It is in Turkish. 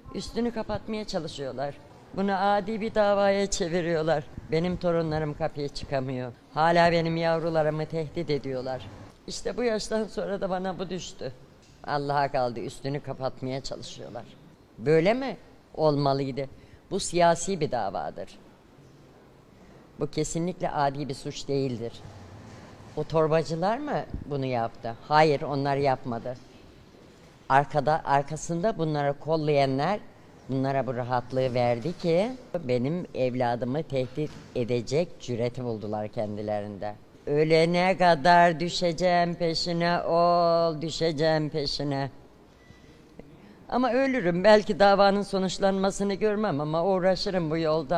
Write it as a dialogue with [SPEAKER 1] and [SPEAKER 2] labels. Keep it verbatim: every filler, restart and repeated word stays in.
[SPEAKER 1] Üstünü kapatmaya çalışıyorlar. Bunu adi bir davaya çeviriyorlar. Benim torunlarım kapıya çıkamıyor. Hala benim yavrularımı tehdit ediyorlar. İşte bu yaştan sonra da bana bu düştü. Allah'a kaldı, üstünü kapatmaya çalışıyorlar. Böyle mi olmalıydı? Bu siyasi bir davadır. Bu kesinlikle adi bir suç değildir. O torbacılar mı bunu yaptı? Hayır, onlar yapmadı. Arkada, arkasında bunları kollayanlar bunlara bu rahatlığı verdi ki benim evladımı tehdit edecek cüreti buldular kendilerinde. Ölene kadar düşeceğim peşine, ol düşeceğim peşine. Ama ölürüm, belki davanın sonuçlanmasını görmem ama uğraşırım bu yolda.